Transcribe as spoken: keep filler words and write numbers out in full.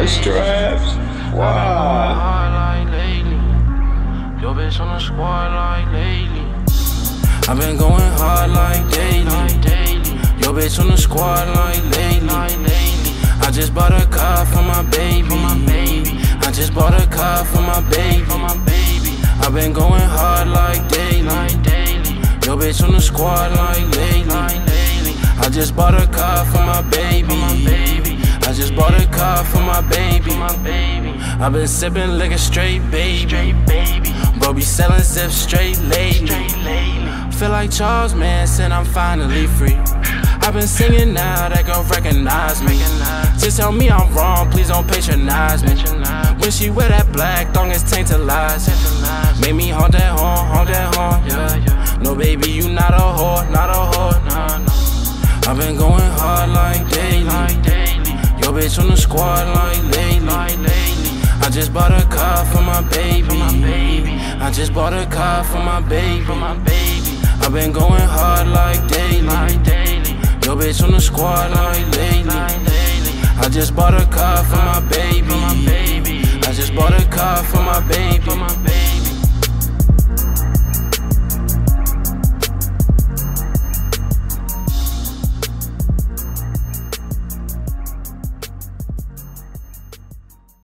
straps. Wow. Yo, bitch on the squad like lately. I've been going hard like daily. Yo, bitch on the squad like lately. I just bought a car for my baby. I just bought a car for my baby. I've been going hard like daily. Yo, bitch on the squad like lately. I just bought a car for my baby. I just bought a car for my baby. I've been sipping liquor straight, baby. Bro be selling zips straight lately. Feel like Charles Manson, I'm finally free. I've been singing now, that girl recognize me. Just tell me I'm wrong, please don't patronize me. When she wear that black, thong is tantalized. Make me hold that horn, hold that horn. No baby, you not a whore, not a whore. I've been going hard like daily. Yo, bitch on the squad like lately. I just bought a car for my baby. I just bought a car for my baby. I've been going hard like daily. Yo, bitch on the squad like lately. I just bought a car for my baby. I just bought a car for my baby.